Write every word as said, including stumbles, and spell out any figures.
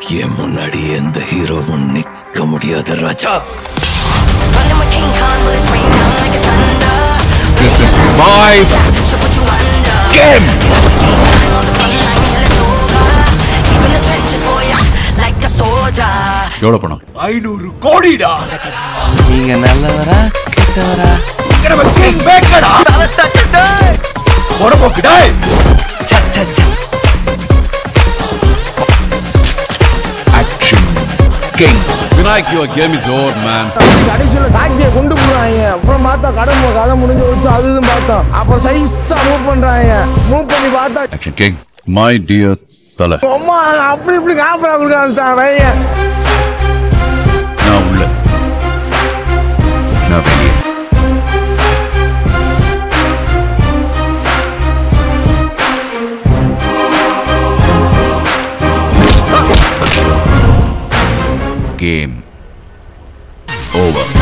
என் முன்னாடி எந்த ஹீரோவும் நிக்க முடியாத ராஜா. This is my game. எவ்வளவு பணம்? ஐநூறு கோடிடா. நீங்க நல்லவரா கெட்டவரா? கிங் மேக்கடா. தலட்டக்கடா. போறபோக்குடா. ச ச ச. Action King. Vinayak, your game is over, man. கடைசியில் டாக்டரை கொண்டு போறாங்க. அப்புறம் பார்த்தா கடை கதை முடிஞ்சு வச்சு அது இதுன்னு பார்த்தோம். அப்புறம் சைஸா மூவ் பண்றாங்க. மூவ் பண்ணி பார்த்தா Action King. My dear Tala. அம்மா அப்படி இப்படி காப்பரா கொடுக்க ஆரம்பிச்சாங்க. நான் உள்ள. நான் வெளியே. Game over.